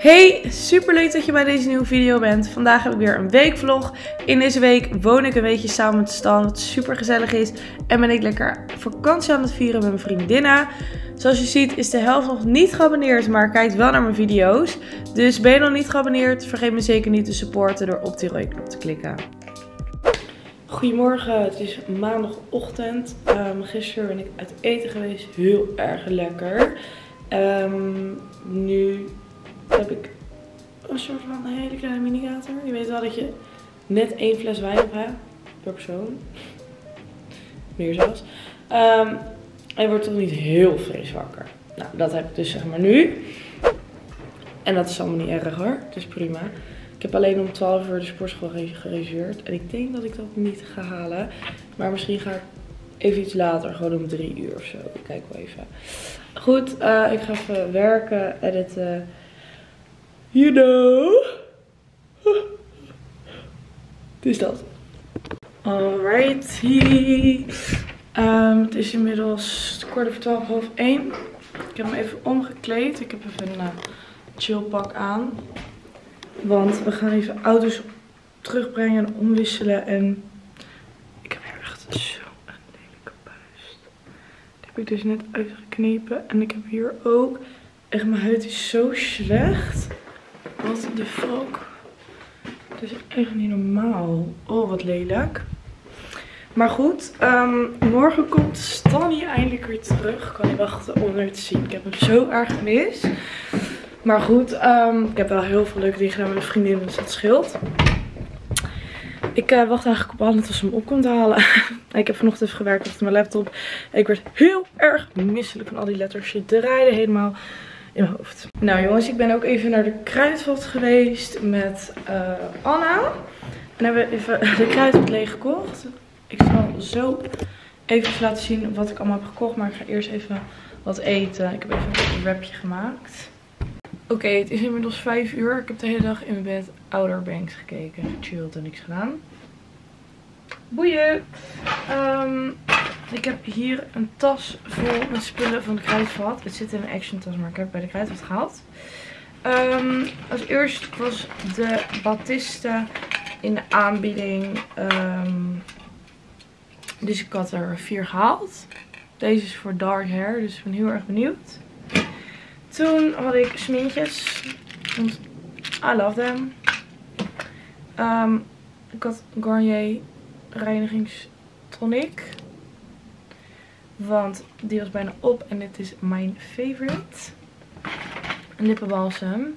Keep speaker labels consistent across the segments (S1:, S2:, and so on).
S1: Hey, super leuk dat je bij deze nieuwe video bent. Vandaag heb ik weer een weekvlog. In deze week woon ik een weekje samen met Stan, wat super gezellig is. En ben ik lekker vakantie aan het vieren met mijn vriendinnen. Zoals je ziet is de helft nog niet geabonneerd, maar kijkt wel naar mijn video's. Dus ben je nog niet geabonneerd, vergeet me zeker niet te supporten door op die rode knop te klikken. Goedemorgen, het is maandagochtend. Gisteren ben ik uit eten geweest, heel erg lekker. Nu heb ik een soort van hele kleine minigator. Je weet wel dat je net 1 fles wijn op hebt per persoon. Meer zelfs. En je wordt toch niet heel fris wakker. Nou, dat heb ik dus zeg maar nu. En dat is allemaal niet erg hoor. Het is prima. Ik heb alleen om 12 uur de sportschool gereserveerd. En ik denk dat ik dat niet ga halen. Maar misschien ga ik even iets later. Gewoon om 3 uur of zo. Ik kijk wel even. Goed, ik ga even werken, editen. You know. Dus dat. Alrighty. Het is inmiddels 12:45, 1:15. Ik heb me even omgekleed. Ik heb even een chillpak aan. Want we gaan even auto's terugbrengen en omwisselen. En ik heb hier echt zo'n lelijke puist. Die heb ik dus net uitgeknepen. En ik heb hier ook echt, mijn huid is zo slecht. Wat de fuck. Het is echt niet normaal. Oh, wat lelijk. Maar goed, morgen komt Stanny eindelijk weer terug. Ik kan niet wachten om haar te zien. Ik heb hem zo erg gemist. Maar goed, ik heb wel heel veel leuke dingen gedaan met mijn vriendin, dus dat scheelt. Ik wacht eigenlijk op Anne tot ze hem op komt halen. Ik heb vanochtend even gewerkt achter mijn laptop. En ik werd heel erg misselijk van al die letters. Je draaide helemaal in mijn hoofd. Nou jongens, ik ben ook even naar de Kruidvat geweest met Anna. En hebben we even de Kruidvat leeg gekocht. Ik zal zo even laten zien wat ik allemaal heb gekocht. Maar ik ga eerst even wat eten. Ik heb even een wrapje gemaakt. Oké, het is inmiddels 5 uur. Ik heb de hele dag in mijn bed Outer Banks gekeken. Gechilled en niks gedaan. Boeien! Ik heb hier een tas vol met spullen van de Kruidvat. Het zit in een Action tas, maar ik heb het bij de Kruidvat gehaald. Als eerst was de Batiste in de aanbieding. Dus ik had er 4 gehaald. Deze is voor dark hair, dus ik ben heel erg benieuwd. Toen had ik smintjes. Want I love them. Ik had Garnier reinigingstonic. Want die was bijna op. En dit is mijn favorite. Een lippenbalsem.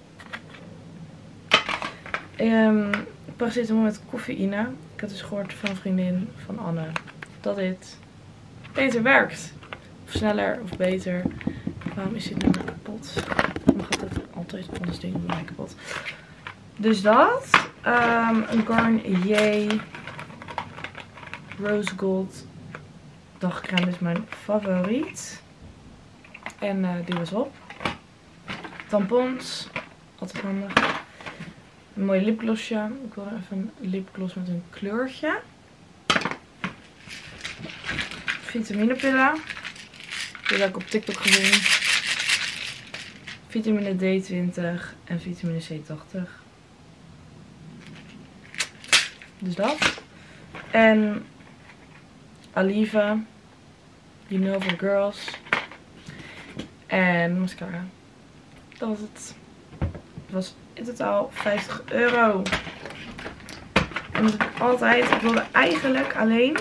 S1: Paracetamol met cafeïne. Ik had dus gehoord van een vriendin van Anne dat dit beter werkt. Of sneller of beter. Waarom is dit nou kapot? Dan gaat het altijd anders ding bij mij kapot. Dus dat. Een Garnier Rose Gold dagcreme is mijn favoriet. En die was op. Tampons. Altijd handig. Een mooi lipglossje. Ik wil even een lipgloss met een kleurtje. Vitaminepillen. Die heb ik op TikTok gezien. Vitamine D20 en vitamine C80. Dus dat. En Aliva. You know for girls. En mascara. Dat was het. Het was in totaal 50 euro. En dat heb ik altijd. Ik wilde eigenlijk alleen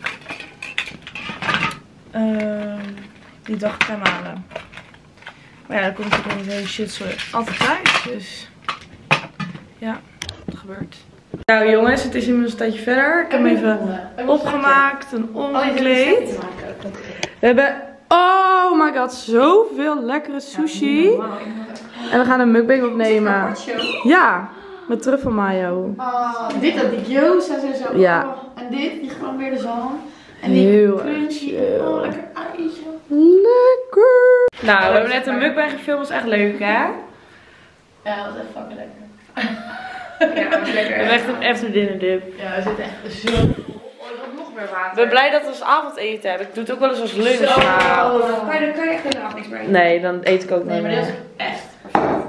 S1: die dagcreme halen. Maar ja, dan komt natuurlijk met hele shit zo altijd thuis. Dus ja, dat gebeurt. Nou jongens, het is inmiddels een tijdje verder. Ik heb hem even opgemaakt en omgekleed. We hebben, oh my god, zoveel lekkere sushi. En we gaan een mukbang opnemen. Ja, met truffelmayo.
S2: Dit dat die gyoza's en zo.
S1: Ja.
S2: En dit, die gelambeerde zalm. En die
S1: heel
S2: crunchy. Oh, lekker ijsje.
S1: Lekker. Nou, we hebben net een mukbang gefilmd. Dat is echt leuk, hè?
S2: Ja, dat was echt fucking lekker. Ja, dat was lekker.
S1: We hebben echt een after dinner dip.
S2: Ja, we zitten echt zo... Oh, ik had nog meer water.
S1: Ik ben blij dat we als avondeten hebben. Ik doe het ook wel eens als lunch.
S2: Zo.
S1: Maar...
S2: Dan kan je echt helemaal niks bij.
S1: Nee, dan eet ik ook
S2: Nee,
S1: niet
S2: maar
S1: meer.
S2: dit is echt perfect. Was zo
S1: Het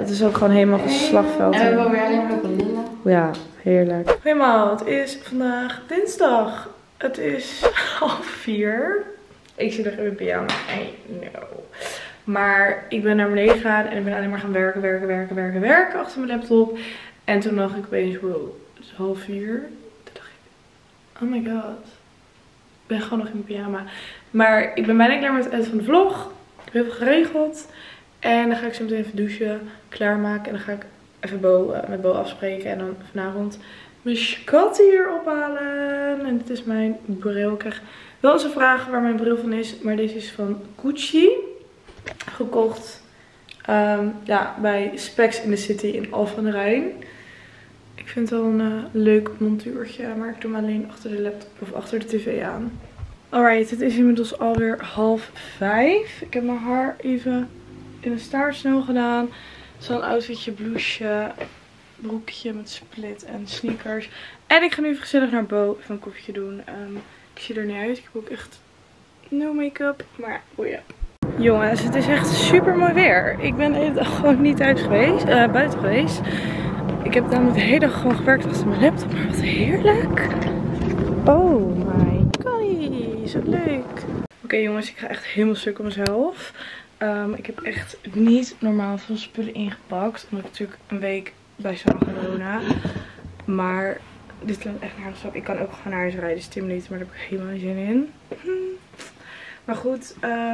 S1: Het is ook gewoon helemaal geslagveld.
S2: En we hebben weer alleen maar lopen lullen.
S1: Ja, heerlijk. Goedemorgen, het is vandaag dinsdag. Het is 3:30. Ik zit nog in mijn pyjama. I know. Maar ik ben naar beneden gegaan en ik ben alleen maar gaan werken achter mijn laptop. En toen dacht ik opeens, wow, het is 3:30. Toen dacht ik, oh my god. Ik ben gewoon nog in mijn pyjama. Maar ik ben bijna klaar met het eind van de vlog. Ik heb heel veel geregeld. En dan ga ik zo meteen even douchen, klaarmaken. En dan ga ik even met Bo afspreken. En dan vanavond mijn schat hier ophalen. En dit is mijn bril. Ik krijg wel eens een vraag waar mijn bril van is. Maar deze is van Gucci. Gekocht bij Specs in the City in Alphen aan de Rijn. Ik vind het wel een leuk montuurtje. Maar ik doe hem alleen achter de laptop of achter de tv aan. Alright, het is inmiddels alweer 4:30. Ik heb mijn haar even in een staartsnel gedaan. Zo'n outfitje, blouseje, broekje met split en sneakers. En ik ga nu even gezellig naar Bo even een koffietje doen. Ik zie er niet uit. Ik heb ook echt no make-up. Maar ja, boeien. Jongens, het is echt super mooi weer. Ik ben de hele dag gewoon niet buiten geweest. Ik heb namelijk de hele dag gewoon gewerkt achter mijn laptop. Maar wat heerlijk. Oh my god, zo leuk. Oké, jongens, ik ga echt helemaal stuk op mezelf. Ik heb echt niet normaal veel spullen ingepakt. Omdat ik natuurlijk een week bij zou gaan wonen. Maar dit klinkt echt nergens op. Ik kan ook gewoon naar huis rijden, dus 10 minuten. Maar daar heb ik helemaal geen zin in. Maar goed,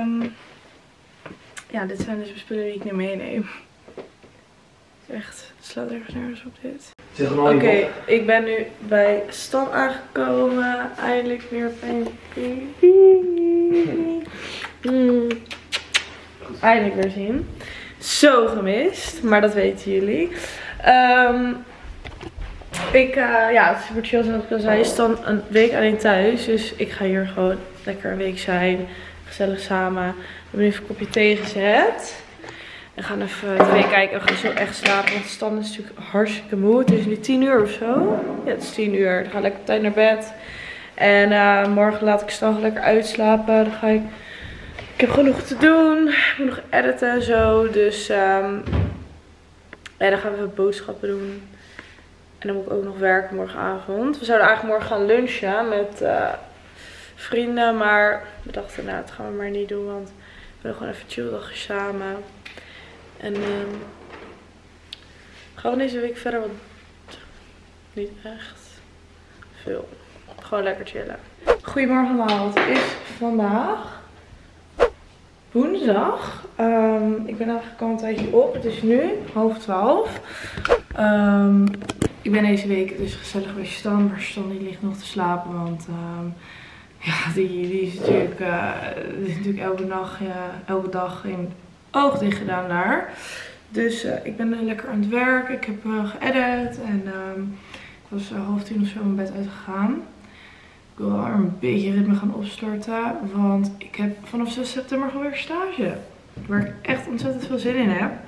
S1: ja, dit zijn dus de spullen die ik nu meeneem. Echt, het slaat ergens nergens op dit. Oké, ik ben nu bij Stan aangekomen. Eindelijk weer bij een baby. Eindelijk weer zien. Zo gemist, maar dat weten jullie. Ja, het is super chill zoals ik al zei. Stan een week alleen thuis. Dus ik ga hier gewoon lekker een week zijn. Gezellig samen. We hebben even een kopje thee gezet. We gaan even tv kijken en we gaan zo echt slapen. Want Stan is natuurlijk hartstikke moe. Het is nu 10 of zo. Ja, het is 10. Dan ga ik lekker op tijd naar bed. En morgen laat ik Stan lekker uitslapen. Dan ga ik... Ik heb genoeg te doen. Ik moet nog editen en zo. Dus ja, dan gaan we even boodschappen doen. En dan moet ik ook nog werken morgenavond. We zouden eigenlijk morgen gaan lunchen met vrienden. Maar we dachten, nou, dat gaan we maar niet doen. Want we willen gewoon even chill dagje samen. En gaan we deze week verder, wat niet echt veel. Gewoon lekker chillen. Goedemorgen allemaal, het is vandaag woensdag. Ik ben eigenlijk al een tijdje op. Het is nu 11:30. Ik ben deze week dus gezellig bij Stan. Maar Stan die ligt nog te slapen, want ja, die is natuurlijk elke dag in oog dicht gedaan daar. Dus ik ben lekker aan het werk. Ik heb geëdit en ik was 9:30 of zo mijn bed uitgegaan. Ik wil wel een beetje ritme gaan opstarten, want ik heb vanaf 6 september gewoon weer stage. Waar ik echt ontzettend veel zin in heb.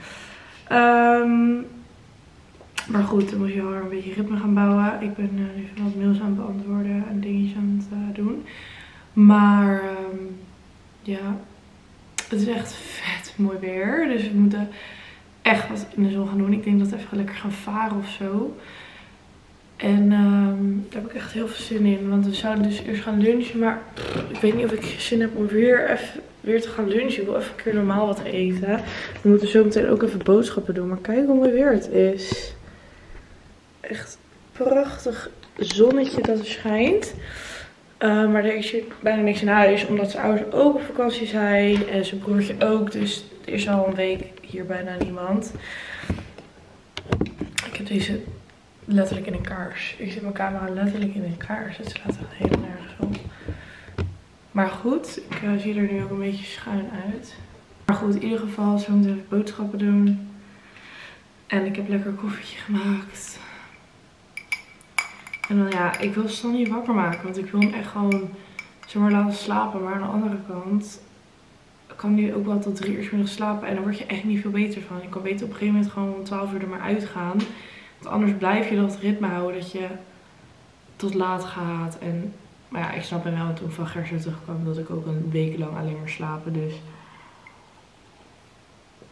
S1: Maar goed, dan moet je wel een beetje ritme gaan bouwen. Ik ben nu wat mails aan het beantwoorden en dingetjes aan het doen. Maar ja, het is echt vet mooi weer. Dus we moeten echt wat in de zon gaan doen. Ik denk dat we even lekker gaan varen of zo. En daar heb ik echt heel veel zin in. Want we zouden dus eerst gaan lunchen. Maar ik weet niet of ik zin heb om weer te gaan lunchen. Ik wil even een keer normaal wat eten. We moeten zo meteen ook even boodschappen doen. Maar kijk hoe mooi weer het is. Echt prachtig zonnetje dat er schijnt. Maar er is hier bijna niks in huis. Omdat zijn ouders ook op vakantie zijn. En zijn broertje ook. Dus er is al een week hier bijna niemand. Ik heb deze letterlijk in een kaars. Ik zet mijn camera letterlijk in een kaars. Het slaat echt helemaal nergens op. Maar goed, ik zie er nu ook een beetje schuin uit. Maar goed, in ieder geval zo meteen even boodschappen doen. En ik heb lekker een koffietje gemaakt. En dan ja, ik wil Stan niet wakker maken. Want ik wil hem echt gewoon zomaar laten slapen. Maar aan de andere kant kan hij ook wel tot 3 uur 's middags slapen. En dan word je echt niet veel beter van. Je kan beter op een gegeven moment gewoon om 12 uur er maar uitgaan. Want anders blijf je dat ritme houden dat je tot laat gaat. En, maar ja, ik snap hem wel toen van Gerso terugkwam dat ik ook een week lang alleen maar slapen. Dus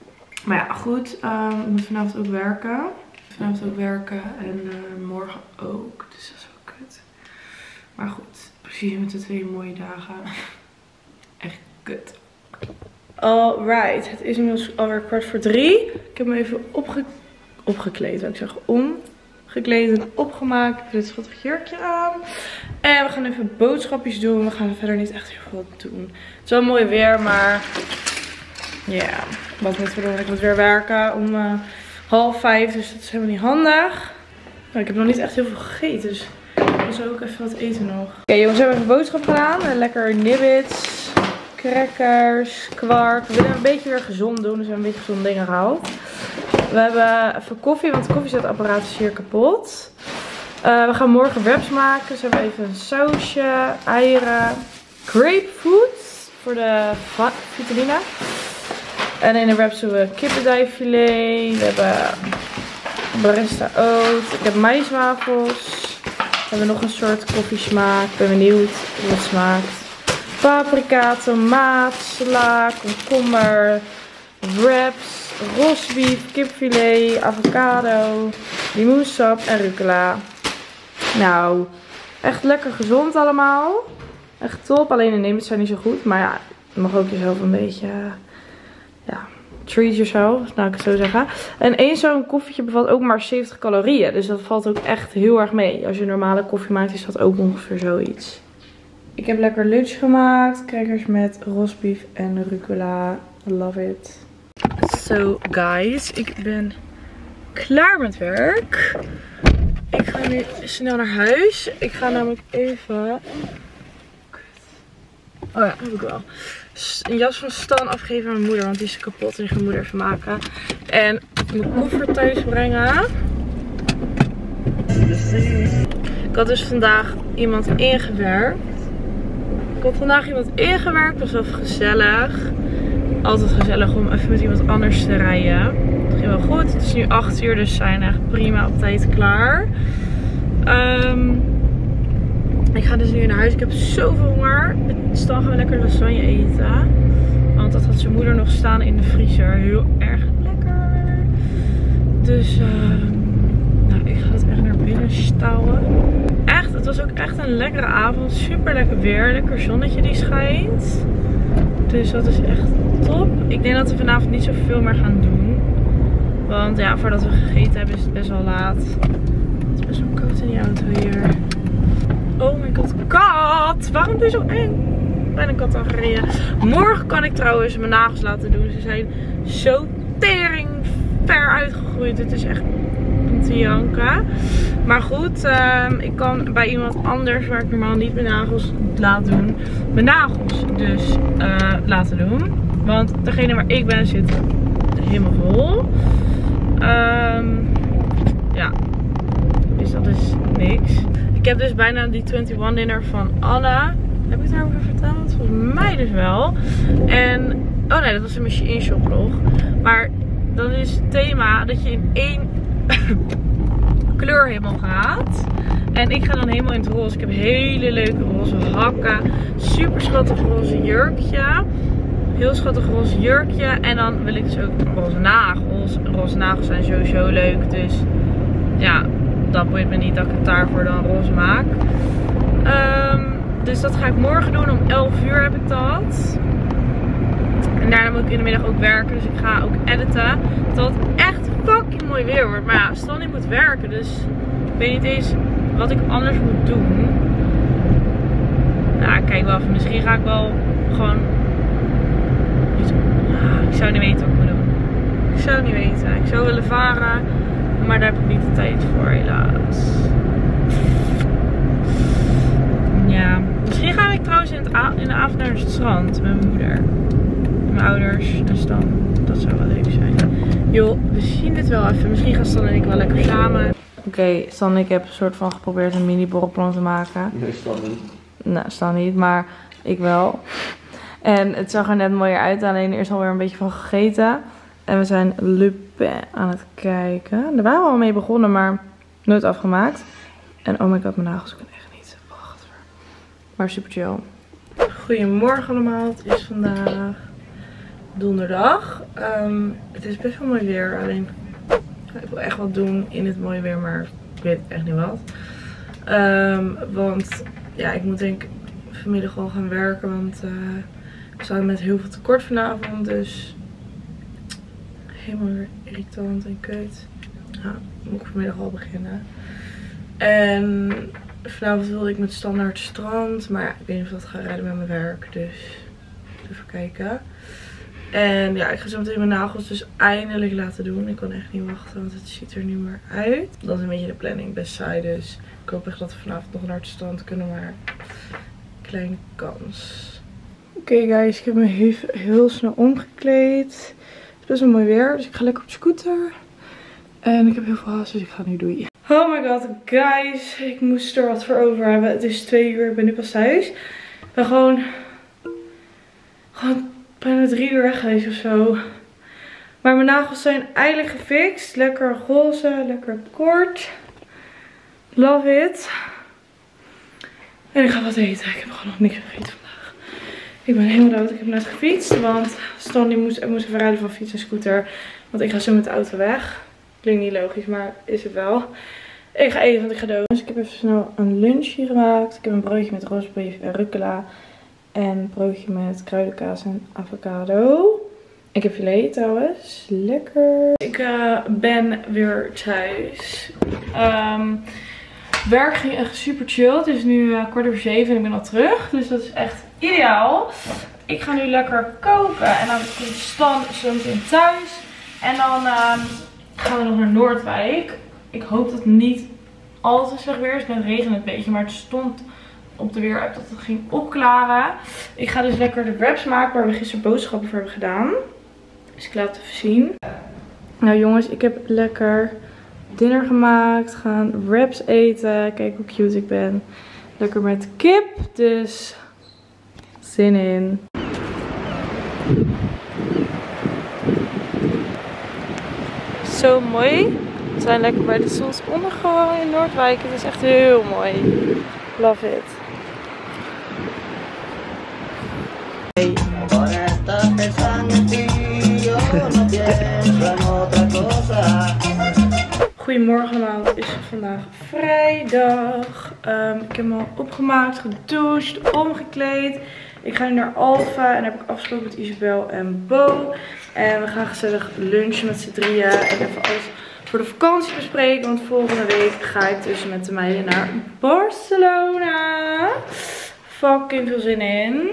S1: Maar ja, goed. Ik moet vanavond ook werken. En morgen ook. Dus dat is ook kut. Maar goed. Precies met de 2 mooie dagen. Echt kut. Alright. Het is inmiddels alweer 2:15. Ik heb me even opgekleed. Wil ik zeggen. Omgekleed en opgemaakt. Ik heb dit schattig jurkje aan. En we gaan even boodschapjes doen. We gaan verder niet echt heel veel doen. Het is wel mooi weer, maar... ja, wat moeten we doen? Ik moet weer werken om 4:30, dus dat is helemaal niet handig. Nou, ik heb nog niet echt heel veel gegeten, dus ik zal ook even wat eten nog. Oké, jongens, we hebben even boodschap gedaan. Lekker nibbits, crackers, kwark. We willen een beetje weer gezond doen, dus we hebben een beetje gezonde dingen gehaald. We hebben even koffie, want het koffiezetapparaat is hier kapot. We gaan morgen wraps maken, dus we hebben even een sausje, eieren, grapefruit voor de vitamine. En in de wraps doen we kippendijfilet. We hebben barista oat. Ik heb maïswafels. We hebben nog een soort koffiesmaak. Ik ben benieuwd hoe het smaakt. Paprika, tomaat, sla, komkommer, wraps, rosbief, kipfilet, avocado, limoensap en rucola. Nou, echt lekker gezond allemaal. Echt top. Alleen de neemt zijn niet zo goed. Maar ja, je mag ook jezelf een beetje... ja, treat yourself, nou ik het zo zeggen. En één zo'n koffietje bevat ook maar 70 calorieën. Dus dat valt ook echt heel erg mee. Als je normale koffie maakt is dat ook ongeveer zoiets. Ik heb lekker lunch gemaakt. Crackers met rosbief en rucola. Love it. So guys, ik ben klaar met werk. Ik ga nu snel naar huis. Ik ga namelijk even... oh ja, heb ik wel. Een jas van Stan afgeven aan mijn moeder, want die is kapot en ik ga mijn moeder even maken. En mijn koffer thuis brengen. Ik had dus vandaag iemand ingewerkt. Dat was wel gezellig. Altijd gezellig om even met iemand anders te rijden. Het ging wel goed. Het is nu 8 uur, dus we zijn echt prima op tijd klaar. Ik ga dus nu naar huis. Ik heb zoveel honger. Stan gaan we lekker lasagne eten. Want dat had zijn moeder nog staan in de vriezer. Heel erg lekker. Dus nou, ik ga het echt naar binnen stouwen. Echt, het was ook echt een lekkere avond. Super lekker weer. Lekker zonnetje die schijnt. Dus dat is echt top. Ik denk dat we vanavond niet zoveel meer gaan doen. Want ja, voordat we gegeten hebben is het best wel laat. Het is best wel koud in die auto hier. Oh my god, kat! Waarom doe je zo eng? Bijna een kat al gereden. Morgen kan ik trouwens mijn nagels laten doen. Ze zijn zo tering ver uitgegroeid. Het is echt om te janken. Maar goed, ik kan bij iemand anders waar ik normaal niet mijn nagels laat doen, mijn nagels dus laten doen. Want degene waar ik ben zit helemaal vol. Ja, dus dat is niks. Ik heb dus bijna die 21 dinner van Anna. Heb ik het daarover verteld? Volgens mij dus wel. En, oh nee, dat was een Machine Shop vlog. Maar dan is het thema dat je in 1 kleur helemaal gaat. En ik ga dan helemaal in het roze. Ik heb hele leuke roze hakken. Super schattig roze jurkje. Heel schattig roze jurkje. En dan wil ik dus ook roze nagels. Roze nagels zijn sowieso leuk. Dus ja, dat boeit me niet dat ik het daarvoor dan roze maak. Dus dat ga ik morgen doen. Om 11 uur heb ik dat. En daarna moet ik in de middag ook werken. Dus ik ga ook editen. Tot het echt fucking mooi weer wordt. Maar ja, Stan die moet werken. Dus ik weet niet eens wat ik anders moet doen. Nou, kijk wel even. Misschien ga ik wel gewoon... ik zou niet weten wat ik moet doen. Ik zou het niet weten. Ik zou willen varen. Maar daar heb ik niet de tijd voor, helaas. Ja. Misschien ga ik trouwens in de avond naar het strand met mijn moeder. Mijn ouders en Stan. Dat zou wel leuk zijn. Joh, we zien dit wel even. Misschien gaan Stan en ik wel lekker samen. Oké, Stan en ik heb een soort van geprobeerd een mini borrelplan te maken.
S3: Nee, Stan niet.
S1: Nou, Stan niet, maar ik wel. En het zag er net mooier uit. Alleen eerst alweer een beetje van gegeten. En we zijn Le Pen aan het kijken. Daar waren we al mee begonnen, maar nooit afgemaakt. En oh my god, mijn nagels kunnen echt niet. Wacht. Maar super chill. Goedemorgen allemaal. Het is vandaag donderdag. Het is best wel mooi weer. Alleen ik wil echt wat doen in het mooie weer, maar ik weet echt niet wat. Want ja, ik moet denk ik vanmiddag gewoon gaan werken. Want we staan met heel veel tekort vanavond. Dus helemaal weer irritant en kut. Nou, moet ik vanmiddag al beginnen. En vanavond wilde ik met Stan naar het strand. Maar ja, ik weet niet of dat ga redden met mijn werk. Dus even kijken. En ja, ik ga zo meteen mijn nagels dus eindelijk laten doen. Ik kan echt niet wachten, want het ziet er niet meer uit. Dat is een beetje de planning, best saai dus. Ik hoop echt dat we vanavond nog naar het strand kunnen, maar kleine kans. Oké guys, ik heb me heel snel omgekleed. Het is best wel mooi weer, dus ik ga lekker op de scooter. En ik heb heel veel haast, dus ik ga nu doei. Oh my god, guys. Ik moest er wat voor over hebben. Het is 2 uur, ik ben nu pas thuis. Ik ben gewoon bijna 3 uur weg geweest of zo. Maar mijn nagels zijn eindelijk gefixt. Lekker roze, lekker kort. Love it. En ik ga wat eten. Ik heb gewoon nog niks gegeten vandaag. Ik ben helemaal dood. Ik heb net gefietst. Want Stan die moest even rijden van fiets en scooter. Want ik ga zo met de auto weg. Klinkt niet logisch, maar is het wel. Ik ga eten, want ik ga dood. Dus ik heb even snel een lunchje gemaakt. Ik heb een broodje met roosbeef en rucola. En een broodje met kruidenkaas en avocado. Ik heb filet trouwens. Lekker. Ik ben weer thuis. Werk ging echt super chill. Het is nu 6:15 en ik ben al terug. Dus dat is echt ideaal. Ik ga nu lekker koken. En dan komt Stan zo meteen thuis. En dan gaan we nog naar Noordwijk. Ik hoop dat het niet al te slecht weer is. Het regent een beetje, maar het stond op de weerapp dat het ging opklaren. Ik ga dus lekker de wraps maken waar we gisteren boodschappen voor hebben gedaan. Dus ik laat het even zien. Nou jongens, ik heb lekker dinner gemaakt. Gaan wraps eten. Kijk hoe cute ik ben. Lekker met kip. Dus zin in. Zo mooi. We zijn lekker bij de zonsondergang in Noordwijk. Het is echt heel mooi. Love it. Goedemorgen allemaal, het is vandaag vrijdag. Ik heb me al opgemaakt, gedoucht, omgekleed. Ik ga nu naar Alphen en heb ik afgesproken met Isabel en Bo. En we gaan gezellig lunchen met z'n drieën en even alles voor de vakantie bespreken. Want volgende week ga ik dus met de meiden naar Barcelona. Fucking veel zin in.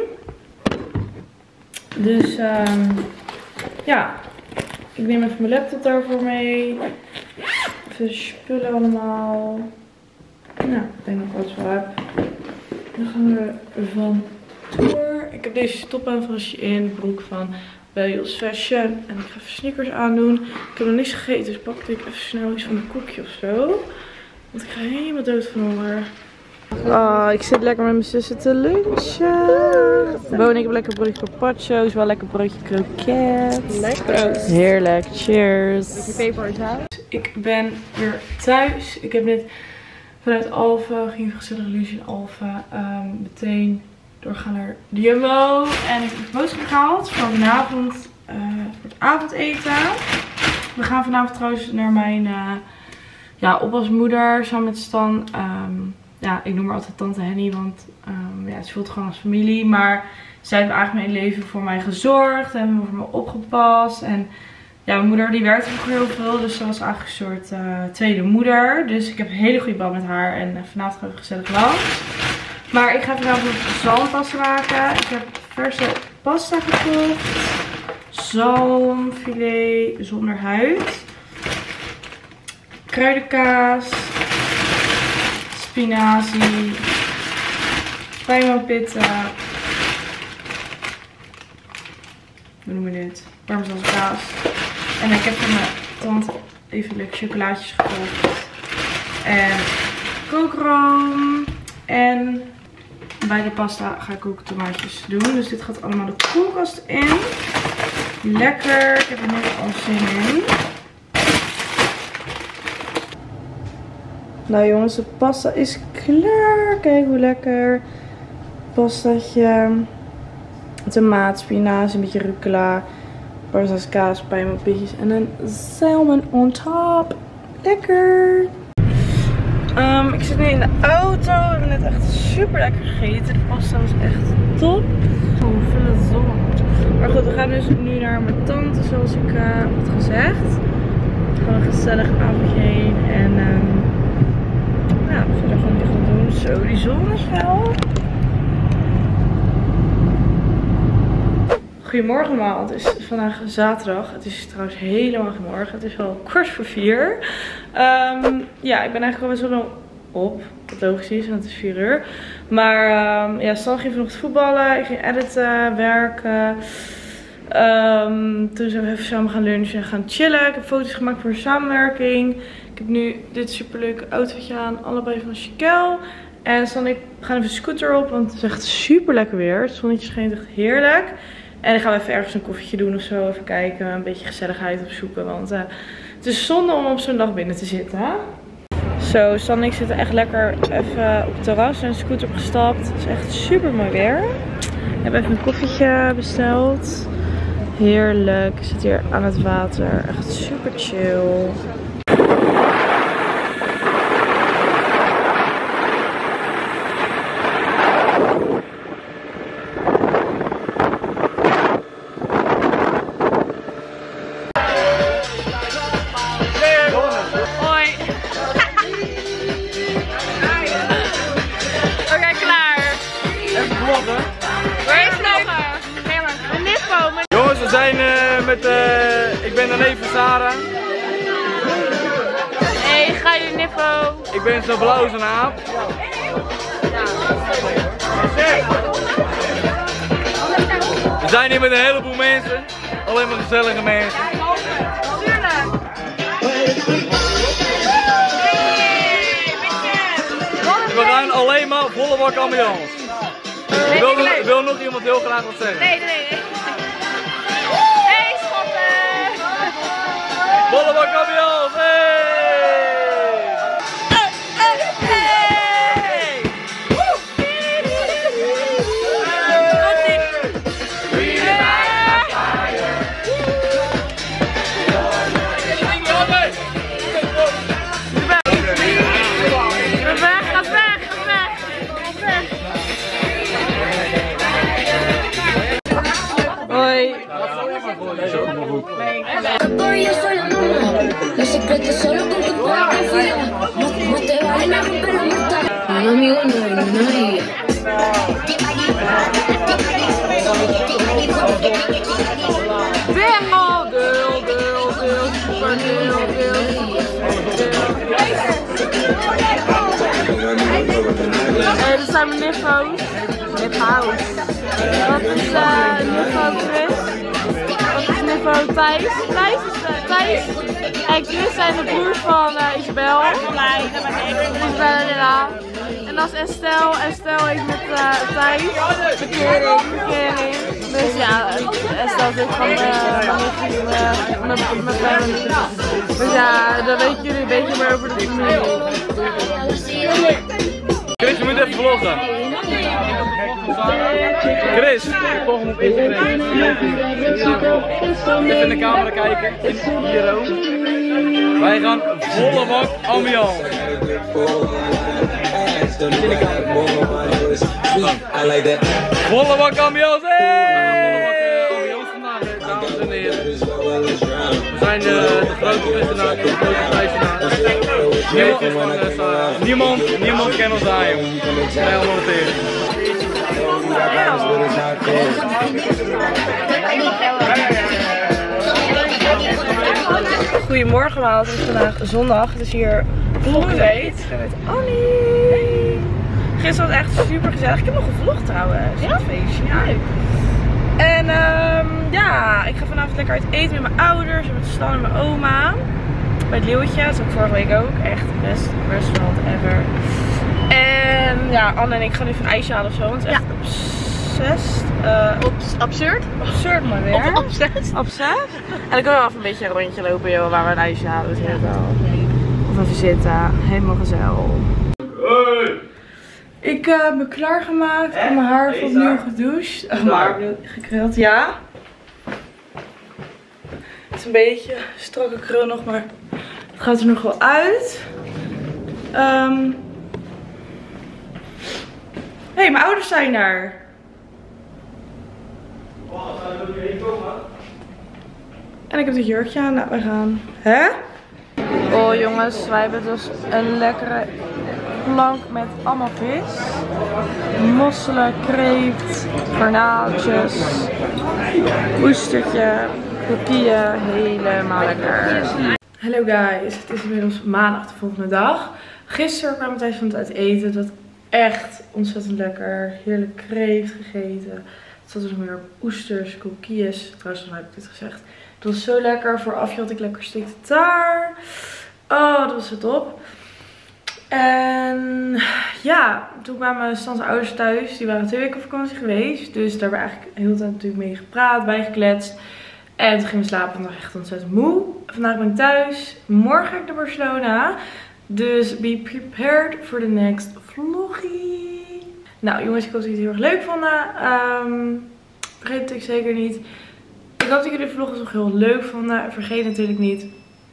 S1: Dus ja, ik neem even mijn laptop daarvoor mee. Even de spullen allemaal. Nou, ik denk dat ik alles wel heb. Dan gaan we van tour. Ik heb deze top aan van Shein, broek van Belle's Fashion. En ik ga even sneakers aandoen. Ik heb nog niks gegeten, dus pakte ik even snel iets van een koekje of zo. Want ik ga helemaal dood van honger. Oh, ik zit lekker met mijn zussen te lunchen. Bo en ik heb lekker broodje carpaccio, wel lekker broodje kroket.
S2: Lekker.
S1: Heerlijk, cheers.
S2: Beetje peper en zout.
S1: Ik ben weer thuis. Ik heb net vanuit Alphen, ging even gezellig lunchen in Alphen. Meteen doorgaan naar de Jumbo. En ik heb boodschap gehaald voor vanavond voor het avondeten. We gaan vanavond trouwens naar mijn oppasmoeder samen met Stan. Ja, ik noem haar altijd tante Henny, want ja, ze voelt gewoon als familie. Maar zij heeft eigenlijk mijn leven voor mij gezorgd en voor me opgepast. En ja, mijn moeder die werkte nog heel veel, dus ze was eigenlijk een soort tweede moeder. Dus ik heb een hele goede band met haar en vanavond gaan we gezellig langs. Maar ik ga vanavond zalmpasta maken. Ik heb verse pasta gekocht. Zalmfilet zonder huid. Kruidenkaas. Spinazie, pijnmanpitten, hoe noemen we dit? Parmezaankaas. En ik heb van mijn tante even lekker chocolaatjes gekocht. En kookroom. En bij de pasta ga ik ook tomaatjes doen. Dus dit gaat allemaal de koelkast in. Lekker, ik heb er net al zin in. Nou jongens, de pasta is klaar. Kijk hoe lekker. Pastaatje. Tomaat, spinazie, een beetje rucola. Parmezaanse kaas, pijnboontjes en een salmon on top. Lekker! Ik zit nu in de auto. We hebben net echt super lekker gegeten. De pasta was echt top. Gewoon volle zon. Maar goed, we gaan dus nu naar mijn tante, zoals ik had gezegd. Gewoon een gezellig avondje heen. En ja, verder gewoon dit gaan doen. Zo, die zon is wel. Goedemorgen allemaal, het is vandaag zaterdag. Het is trouwens helemaal geen morgen. Het is al 4:15. Ja, ik ben eigenlijk al best wel lang op. Wat logisch is, want het is 4 uur. Maar ja, Stan ging vanochtend voetballen. Ik ging editen, werken. Toen zijn we even samen gaan lunchen en gaan chillen. Ik heb foto's gemaakt voor een samenwerking. Ik heb nu dit superleuke outfitje aan. Allebei van Chiquel. En Stan en ik gaan even de scooter op, want het is echt super lekker weer. Het zonnetje schijnt echt heerlijk. En dan gaan we even ergens een koffietje doen of zo. Even kijken, een beetje gezelligheid opzoeken. Want het is zonde om op zo'n dag binnen te zitten. Hè? Zo, Stan en ik zitten echt lekker even op het terras en een scooter opgestapt. Het is echt super mooi weer. Ik heb even een koffietje besteld. Heerlijk. Ik zit hier aan het water. Echt super chill.
S3: Jongens, we zijn ik ben de neef van Sarah.
S1: Hey, ga je niffo?
S3: Ik ben zo blauw als een aap. We zijn hier met een heleboel mensen. Alleen maar gezellige mensen.
S1: Tuurlijk.
S3: We gaan alleen maar volle bak ambiance. Wil nog iemand heel graag wat zeggen?
S2: Nee. Hey schatten!
S3: Volle bak ambiance!
S1: Hoi.
S4: Los secretos solo con tu fotografía. No te valen a romper la muerta. Un amigo no hay nadie.
S1: Bingo, girl, super girl. Dit zijn mijn niffo's. Niffo's. Dat is niffo Chris. Dat is niffo Thijs. Thijs en Chris zijn de broers van Isabel. Isabel en Lena. En dat is Estelle. Estelle heeft met Thijs. Verkering. Dus ja, Estelle zit van met hem. Dus ja, dan weten jullie een beetje meer over de familie.
S3: Chris, je moet even vloggen. Chris, even in de camera kijken. Hier ook. Wij gaan volle bak ambiance. Volle bak ambiance! Ambiance vandaag, dames en heren. We zijn de grote winnaar, de grote prijswinnaar. Niemand kent ons aan, jongen. Wij allemaal noteren.
S1: Goedemorgen allemaal, het is vandaag zondag. Het is hier vlogdate met Annie. Gisteren was echt super gezellig. Ik heb nog gevlogd trouwens. Ja? Het feestje. Ja. En ja, ik ga vanavond lekker uit eten met mijn ouders en met Stan en mijn oma. Bij het Leeuwtje, dat was ook vorige week ook. Echt het beste restaurant ever. En ja, Anne en ik gaan even een ijsje halen of zo. Want het is echt
S2: Absurd?
S1: absurd maar weer.
S2: Of obsessed?
S1: Obsessed. En dan kunnen we even een beetje een rondje lopen, joh, waar we een ijsje halen. Dus of even zitten. Helemaal gezellig.
S3: Hey.
S1: Ik heb me klaargemaakt en mijn haar heeft opnieuw gedoucht. Mijn haar opnieuw gekruld, ja. Het is een beetje strakke krul nog, maar het gaat er nog wel uit. Hé, mijn ouders zijn daar. En ik heb dit jurkje aan. Nou, we gaan. Hè? Oh jongens, wij hebben dus een lekkere plank met allemaal vis. Mosselen, kreeft, garnaaltjes, oestertje, kokieën. Helemaal lekker. Hallo guys, het is inmiddels maandag de volgende dag. Gisteren kwamen we thuis van het uit eten. Het was echt ontzettend lekker. Heerlijk kreeft gegeten. Het zat er nog meer op oesters, kokieën. Trouwens, dan heb ik dit gezegd. Het was zo lekker. Voorafje had ik lekker stikte taart. Oh, dat was zo top. En ja, toen kwamen Stan's ouders thuis. Die waren 2 weken op vakantie geweest. Dus daar hebben we eigenlijk heel de tijd natuurlijk mee gepraat, bijgekletst. En toen gingen we slapen. Ik was echt ontzettend moe. Vandaag ben ik thuis. Morgen ga ik naar Barcelona. Dus be prepared for the next vloggie. Nou jongens, ik hoop dat jullie het heel erg leuk vonden. Vergeet het natuurlijk zeker niet. Ik hoop dat jullie de vlogs nog heel leuk vonden. Vergeet natuurlijk niet.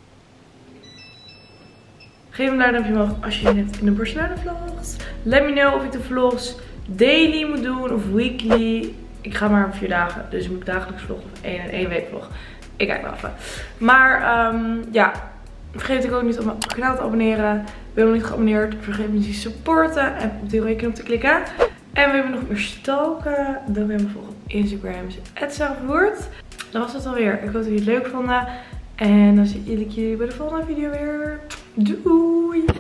S1: Geef hem daar een duimpje omhoog als je zin hebt in de Barcelona vlogs. Let me know of ik de vlogs daily moet doen of weekly. Ik ga maar 4 dagen. Dus moet ik dagelijks vloggen of 1 week vlog. Ik kijk wel even. Maar ja. Vergeet natuurlijk ook niet om mijn kanaal te abonneren. Ben je nog niet geabonneerd? Vergeet me niet te supporten. En op die rode knop te klikken. En wil je me nog meer stalken? Dan wil je me volgen op Instagram. @sarahverwoerd. Dat was het alweer. Ik hoop dat jullie het leuk vonden. En dan zie ik jullie bij de volgende video weer. Doei!